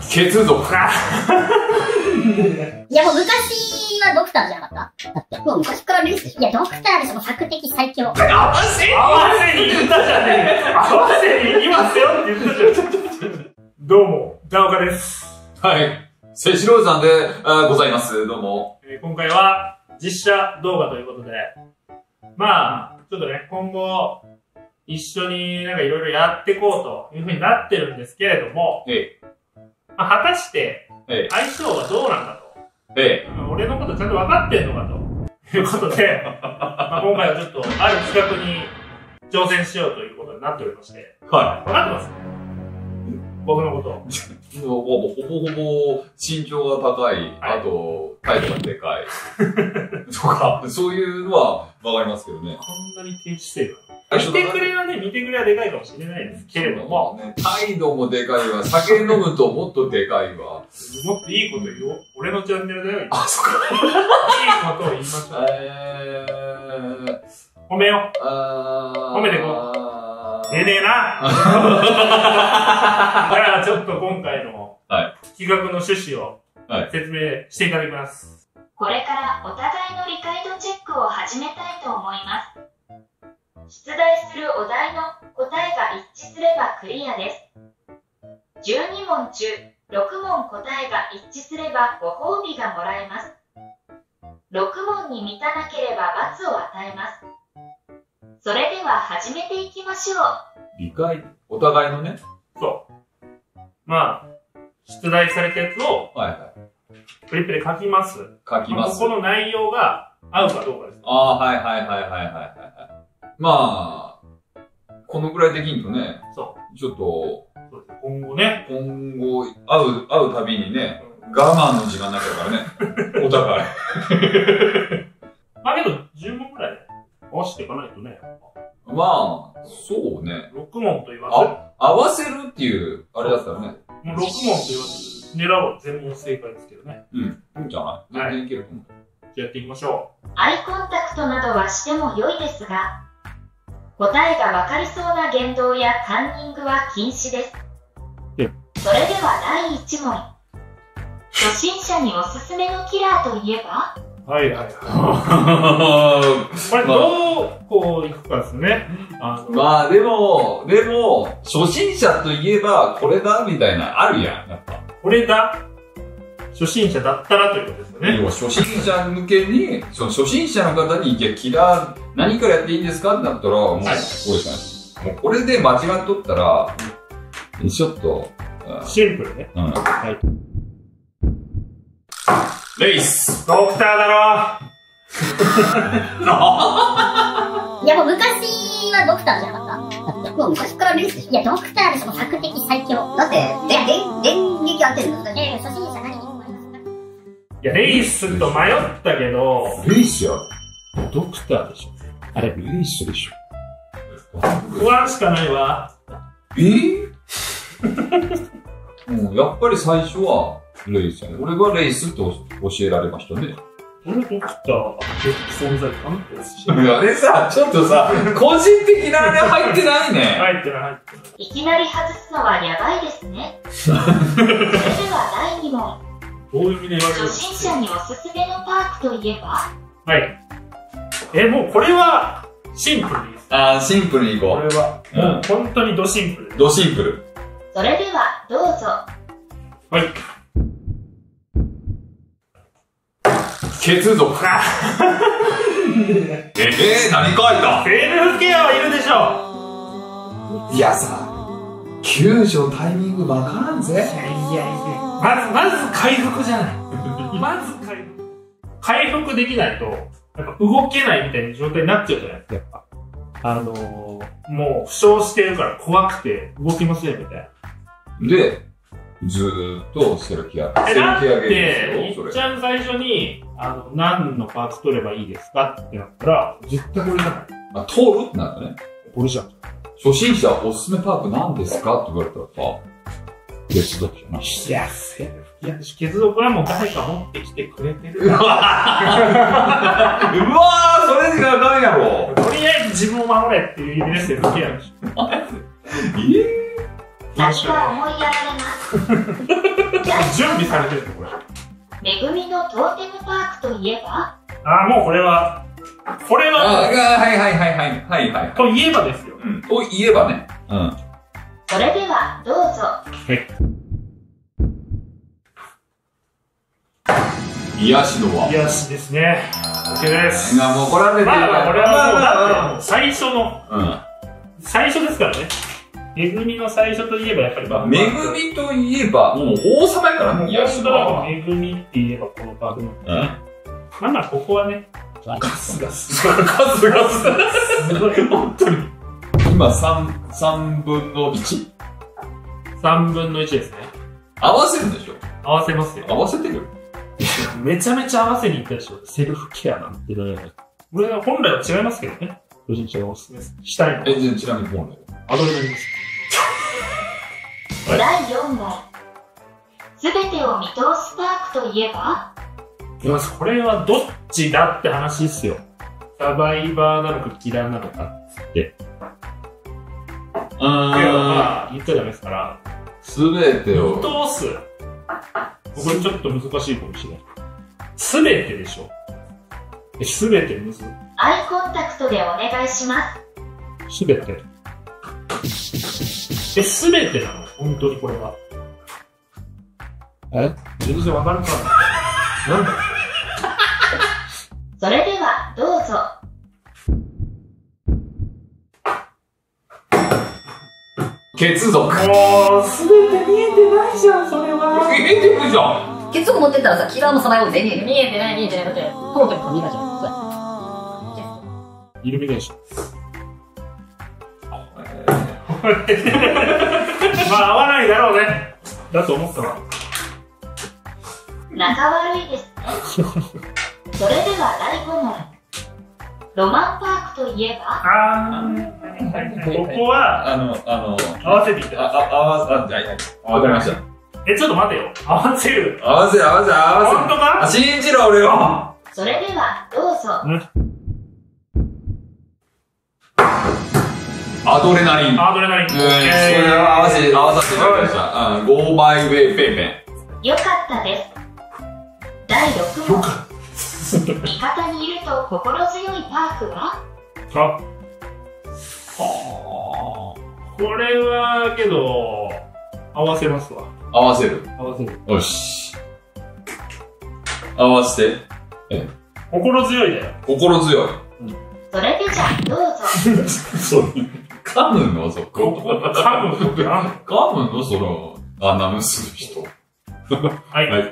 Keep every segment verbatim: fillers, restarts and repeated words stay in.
血族。 いやもう昔はドクターじゃなかった。だって。もう昔からレースでしょ。いや、ドクターでしょ、もう索敵最強。 合わせに合わせに言ったじゃねえか。合わせに言いますよって言ったじゃん。どうも、ガオカです。 はい。セシローさんでございます。どうも。 えー、今回は実写動画ということで、まあ、ちょっとね、今後、一緒になんかいろいろやっていこうというふうになってるんですけれども、 ええ。 まあ、果たして、 ええ。 相性はどうなんだと。 ええ。 俺のことちゃんと分かってんのかということで、まあ今回はちょっとある企画に挑戦しようということになっておりまして。 は分かってます僕のこと。 ほぼほぼほぼ身長が高い、はい、あと、態度がでかい。とか、そういうのは分かりますけどね。 こんなに低姿勢が。見てくれはね、見てくれはでかいかもしれないですけれども。 ね、態度もでかいわ。酒飲むともっとでかいわ。 もっといいこと言おう。俺のチャンネルだよ。 あ、そっか。 いいことを言いましょう。 えー、 褒めよう。 あ褒めてこう。出ねえな。だからちょっと今回の企画の趣旨を説明していただきます。 これからお互いの理解度チェックを始めたいと思います。出題するお題の答えが一致すればクリアです。じゅうにもん中ろくもん答えが一致すればご褒美がもらえます。ろくもんに満たなければ罰を与えます。それでは始めていきましょう。 理解、お互いのね。 そう。まあ、出題されたやつを、 はいはい。 フリップで書きます。 書きます。 ここの内容が合うかどうかです。 ああ、はいはいはいはいはいはい。まあ、このくらいできんとね。 そう。 ちょっと、 そうです今後ね。 今後、会う、会うたびにね、うん、我慢の時間になっちゃうからね。お互い。 まあけど、じゅうもんくらい合わせていかないとね。 まあ、そうね。 ろくもんと言わず。 あ、合わせるっていう、あれだったらね。 もうろくもんと言わず、狙おう。全問正解ですけどね。 うん。いいんじゃない全然いけると思う。 じゃあやっていきましょう。 アイコンタクトなどはしても良いですが、答えが分かりそうな言動やカンニングは禁止です。それではだいいちもん。初心者におすすめのキラーといえば？ はいはいはい。これどう、こういくかですね。 あまあでも、でも、初心者といえばこれだみたいな、あるやん、やっぱ。 これだ初心者だったらということですよね。 要は初心者向けに、その初心者の方に、いや、キラー、何からやっていいんですかってなったら、もう、これしかない。もう、これで間違っとったら、ちょっと、 シンプルね。 うん。はい。レイスドクターだろいやもう昔はドクターじゃなかった。だって。もう昔からレースでしょ。いや、ドクターでしょ、索敵最強。だって、で、で、電撃当てるんだ。ええ、初心者何にもありますか？ いや、レイスと迷ったけど、 レイスやドクターでしょ。 あれ、レイスでしょ。 不安しかないわ。 えぇもう、やっぱり最初は、レイスやね。俺はレイスって教えられましたね。 俺ドクターは存在感ってし。 あれさ、ちょっとさ、個人的なあれ入ってないね。 入ってない入ってない。 いきなり外すのはやばいですね。それではだいにもん。 どういう意味で言われる？ 初心者におすすめのパークといえば？ はい。え、もうこれはシンプルでいいです。 あー、シンプルにいこう。 これは、もう本当にドシンプルです。 ドシンプル。 それでは、どうぞ。 はい。 血族。ええー、何書いた？ セルフケアはいるでしょ。 いやさ、救助タイミングわからんぜ。いやいやいや。まず、まず回復じゃない。まず回復。回復できないと、やっぱ動けないみたいな状態になっちゃうじゃないですか、やっぱ。あのー、もう負傷してるから怖くて動きませんみたいな。で、ずーっとセルフケア。セルフケアゲームですよ。 いっちゃん最初に、あの、何のパーツ取ればいいですかってなったら、絶対これじゃない。 あ、通るってなったね。 これじゃん。 初心者おすすめパーク何ですかって言われたらさ、血族じゃない。 いや、セルフ。いや、血族はもう誰か持ってきてくれてる。 うわー、それしかあかんやろ。 とりあえず自分を守れっていう意味でセルフケアでしょ。 えぇ、 何か思いやられます。 準備されてるのこれ。 めぐみのトーテムパークといえばああ、もうこれは、これあ、 は、 はいはいはいはいはいはい。 といえばですよ。 うん。と言えばね。うん。 それではどうぞ。 癒しの輪。 癒しですね。OK です。 今もうこれはね、 まあまあ、これはもう、 まあまあだってもう最初の、 うん。 最初ですからね。めぐみの最初といえばやっぱりバグめぐみといえば、もう王様やからね、癒しの輪は。 めぐみって言えばこのバグの。 うん。 まあまあ、ここはね、ガスガス。 ガスガス。 すごい、本当に。 今三、三分の一？ さんぶんのいちですね。 合わせるんでしょ？ 合わせますよ。 合わせてる？ めちゃめちゃ合わせに行ったでしょ。セルフケアなんてね。これは本来は違いますけどね。個人者がおすすめしたいの。 え、じゃあちなみに本来アドレナリンです。 だいよんだい。すべてを見通すパークといえばいや、これはどっちだって話ですよ。サバイバーなのかキラーなのかっつって。 うーん。 いや、まあ、言っちゃダメですから。 すべてを。 見通す。これちょっと難しいかもしれない。すべてでしょ。え、すべてむず。 アイコンタクトでお願いします。 すべて。え、すべてなの本当にこれは。え全然わかるかななんだそれではどうぞ。 血族。 もう、すべて見えてないじゃん、それは。 見えてるじゃん。 結束持ってったらさ、キラーもサバイバーも全員見える。見えてない、見えてない。だって、トーテムと見えたじゃん。そうや。 イルミネーション。まあ、合わないだろうね。だと思ったわ。 仲悪いですね。それではだいごもん。ロマンパークといえばあー、ここは、 あの、あの、 合わせていたあ、 だあ、合わせ、あ、はい、わかりました。 え、ちょっと待てよ。合わせる。 合わせる、合わせる、合わせる。 本当か？ あ、信じろ、俺を。 それではどうぞ。 アドレナリン。 アドレナリン。 うん、それは合わせ、合わさせていただきました。うん、ゴーマイウェイペイペよかったです。だいろくもん。味方にいると心強いパークはあ、はあ。これは、けど、合わせますわ。 ン。合わせる。 合わせる。 よし。合わせて。え、 心強いだよ。 心強い。 それでじゃあどうぞ。 そう。噛むのそこ。 噛むのってなんだ噛むのその、アナウンスの人。 はい。 はい。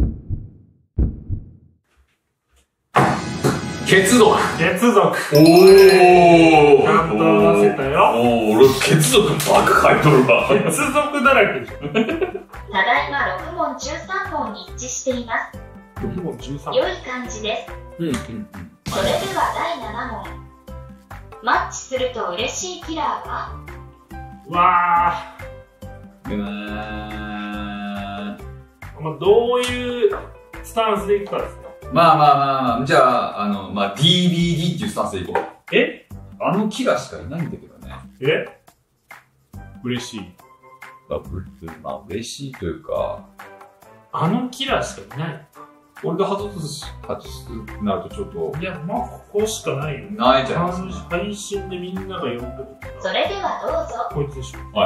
血族。 血族。 おー。 ちゃんと合わせたよ。 おー、俺血族ばっか書いとるわ。 血族だらけでしょ。 ただいまろくもん中さんもん一致しています。 ろくもんじゅうさん。 良い感じです。 うん、うん、うん。 それではだいななもん。マッチすると嬉しいキラーはうわうーん。 ー。まあ、どういうスタンスでいくかですね。 まあまあまあまあ、じゃあ、あの、まあ ディービーディー っていうスタンスでいこう。 えあのキラしかいないんだけどね。 え嬉しい。 まあ、まあ、嬉しいというか、 あのキラーしかいない。 俺が外す、外すとなるとちょっと、 いや、まあ、ここしかないよ。 ないじゃないですか。 配信でみんなが呼んでるそれではどうぞ。 こいつでしょ。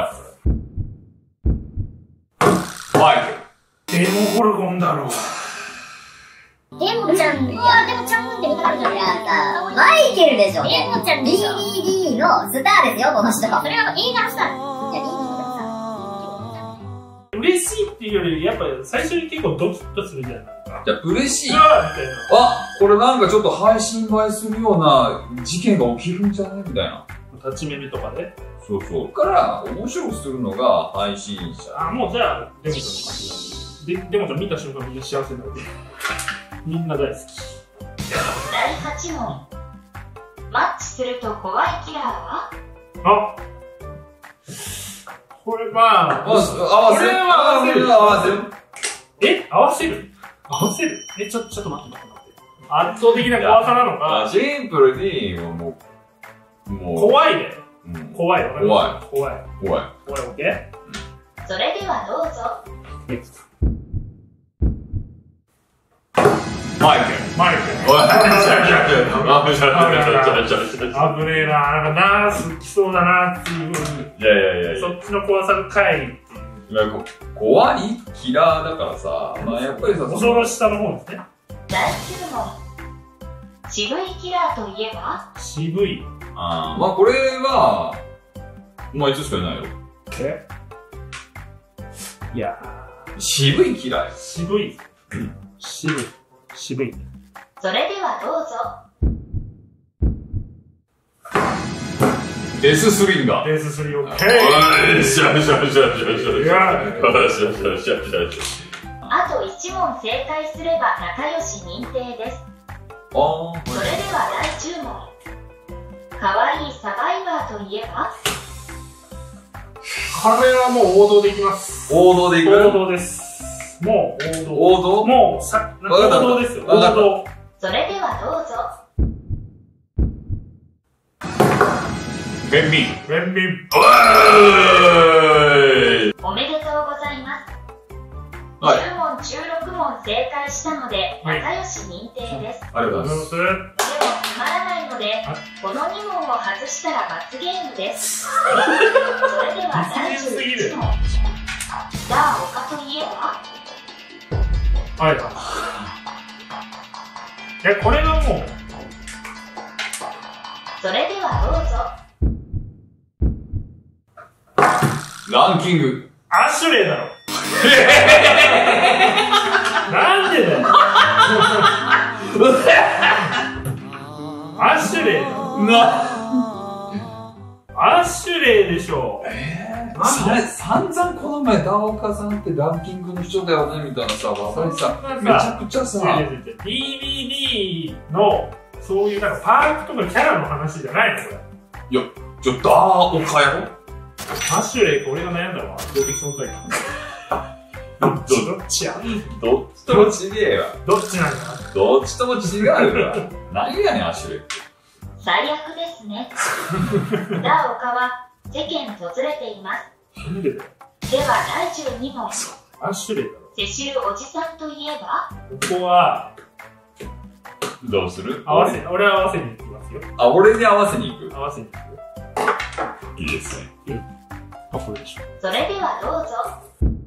はい。はい。 デモゴルゴンだろう。 デモちゃん、いや、デモちゃんって見たらじゃん。いやさ、マイケルでしょ。デモちゃん ディービーディー のスターですよ、この人。それは映画のスター。いや、ディービーディー のさ。 嬉しいっていうより、やっぱ最初に結構ドキッとするじゃん。なんかじゃあ、嬉しい。 うわーみたいな。 あ、これなんかちょっと配信映えするような事件が起きるんじゃないみたいな。 立ち耳とかで。 そうそう。から、面白くするのが配信者。 あ、もうじゃあ、デモちゃんの感じだ。で、デモちゃん見た瞬間みんな幸せになる。みんな大好き。 だいはちもん。マッチすると怖いキラーはあ、これまあ、 合わせる。合わせる。 合わせる。 合わせる。 え合わせる合わせるえ、ちょ、ちょっと待って待って待って。圧倒的な怖さなのか。 シンプルに、もう、もう。 怖いね。 うん、 怖い。 怖い。 怖い。 怖い。 怖い、オッケそれではどうぞ。 ーあ、じゃあ、じゃあ、じゃあ、じゃあ、じゃあ。 危ねえな、なんかナース来そうだなっていう。 いやいやいや。 そっちの怖さが回避。 いや、怖いキラーだからさ、まあやっぱりさ、 恐ろしさの方ですね。 だいきゅう問。渋いキラーといえば？ 渋い。 あー、まあこれは、まあいつしかいないよ。 えいやー。渋いキラーよ。 渋い。渋い。渋い。 それではどうぞ。 デススリンガー。 デススリーオッケー。よしよしよしよしよしよし。 いやよしよしよしよしよし。 あといち問正解すれば仲良し認定です。 あー。 それではだいじゅう問。かわいいサバイバーといえば？ これはもう王道でいきます。 王道でいく？ 王道です。もう王道。 王道？ もうさ、王道ですよ。王道。 それではどうぞ。 ベンミン。 ベンミン。 おーい。 おめでとうございます。 はい。 じゅう問中ろく問正解したので仲良し認定です。 ありがとうございます。 す。 でもつまらないのでこのに問を外したら罰ゲームです。それではだいじゅういち問。スター岡といえば？ はい。え、これはもう。 それではどうぞ。 ランキング。 アシュレイだろ。なんでだよ。アシュレイだろ。 な。 アシュレイでしょ。 えー、散々この前、ダオカさんってランキングの人だよねみたいなさ、わかりさ、めちゃくちゃさ、 ディービーディー の、そういうなんかパークとかキャラの話じゃないのこれ。 いや、ちょ、ダーオカやろアシュレイ、これが悩んだわ。圧倒的存在感。どっちどっちやどっちともちげえわ。 どっちなんだどっちとも違うわ。何やねん、アシュレイって。 最悪ですね。ダーオカは世間とずれています。 なんでだよ。 ではだいじゅうに問。 アシュレイだろ。 セシルおじさんといえば？ ここは、 どうする？ 合わせ、俺は合わせに行きますよ。 あ、俺に合わせに行く。 合わせに行くよ。 いいですね。 うん。あ、これでしょ。 それではどうぞ。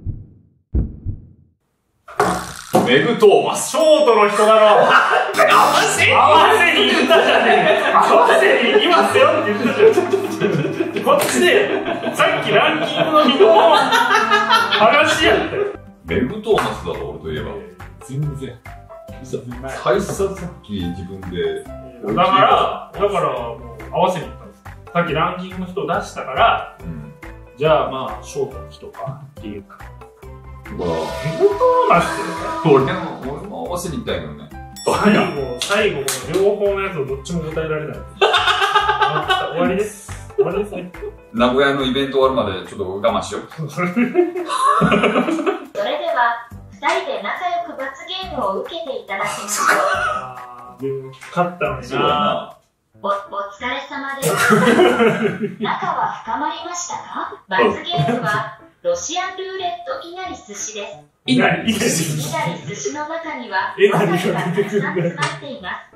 メグ・トーマス。 ショートの人だろ。合わせ合わせに行ったじゃねえか。合わせに行きますよって言ったじゃん。こっちで、さっきランキングの人の話やったよ。 メグ・トーマスだろ、俺といえば。全然。最初さっき自分で。 だから、だからもう合わせに行ったんです。さっきランキングの人を出したから、うん、じゃあまあ、ショートの人かっていうか。 まあ、 メグ・トーマス俺も、俺も合わせに行ったんやけどね。 最後、最後、両方のやつをどっちも答えられない。終わりです。終わりですね。 名古屋のイベント終わるまでちょっと我慢しよう。 それでは、二人で仲良く罰ゲームを受けていただきましょう。勝ったのにな。 お、お疲れ様です。仲は深まりましたか？罰ゲームは、ロシアンルーレットいなり寿司です。 いなり寿司いなり寿司の中には、わさびがたくさん詰まっています。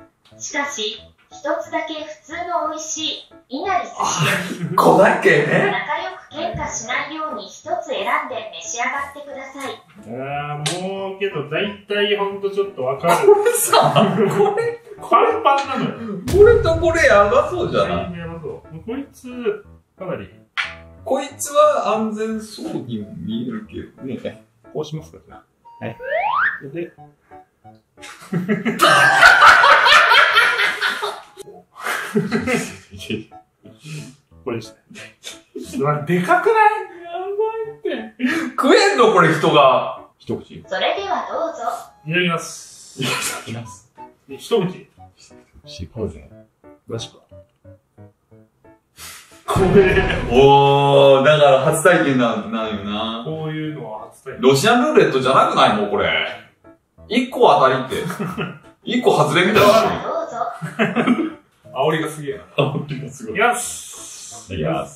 しかし、一つだけ普通の美味しいいなり寿司です。 こだけね。 仲良く喧嘩しないように一つ選んで召し上がってください。 ああ、もうけど大体ほんとちょっとわかる。 これさ、これ、 パンパンなのよ。 これとこれやばそうじゃない？ やばそう。こいつ、かなり。 こいつは安全そうにも見えるけどね。 こうしますか、じゃあ。はい。で、これですね。でかくない？やばいって。 食えんのこれ人が。一口。 それではどうぞ。 いただきます。 いただきます。 一口。 しこうぜ。 マジか。これ。 おー、だから初体験なん、なんよな。 こういうのは初体験。 ロシアンルーレットじゃなくないもうこれ。一個当たりって。一個外れみたいな。 どうぞ。 煽りがすげえな。 煽りがすごい。 いきます。 いきます。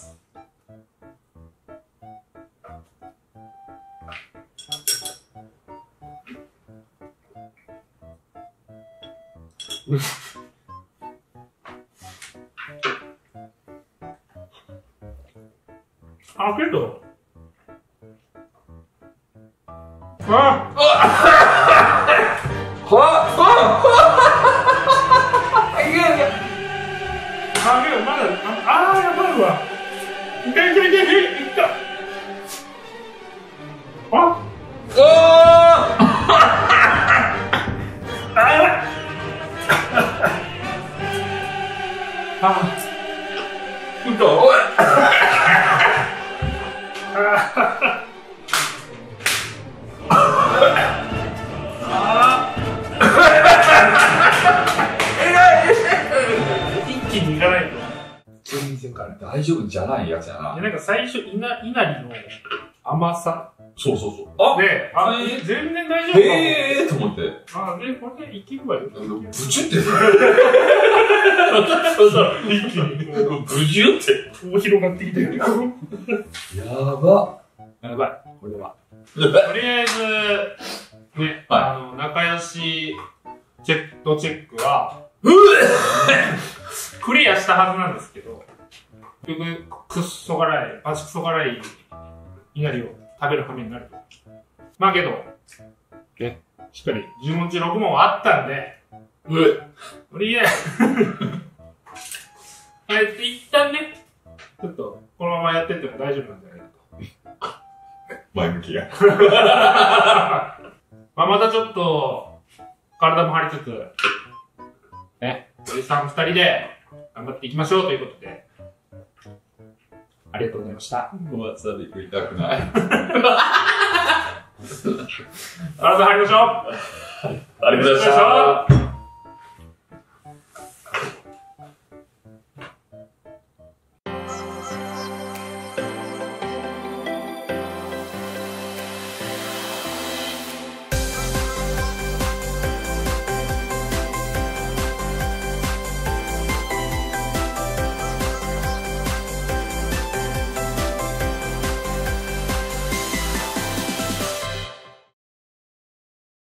あ、けど。あいやいや。 あ、けどまだ、ああ、やばいわ。いけいけいけいけ、いった。あおーあやばい。あうと、おい一気にいかないと。 全然から大丈夫じゃないやつやな。 なんか最初、いな、いなりの甘さそうそうそう。あで、あ、 えー全然大丈夫かも。 えーと思って。 あ、で、これでいけるわよ。 ブチュって。 一気に、 ブジュって。 こう広がってきてる。 やば。 やばい、これは。とりあえず、ね、 はいあの、仲良しチェットチェックは、クリアしたはずなんですけど、結局、くっそ辛い、バチクソ辛いいなりを食べる羽目になると。まあけど、ね、しっかりじゅう問中ろく問はあったんで、 うえ。 とりあえず、えっと、一旦ね、ちょっと、このままやってっても大丈夫なんじゃないかと。 前向きや。 まあまたちょっと、体も張りつつ、ね、おじさん二人で頑張っていきましょうということで、ありがとうございました。 わさび食いたくない。 体張りましょう。 ありがとうございました。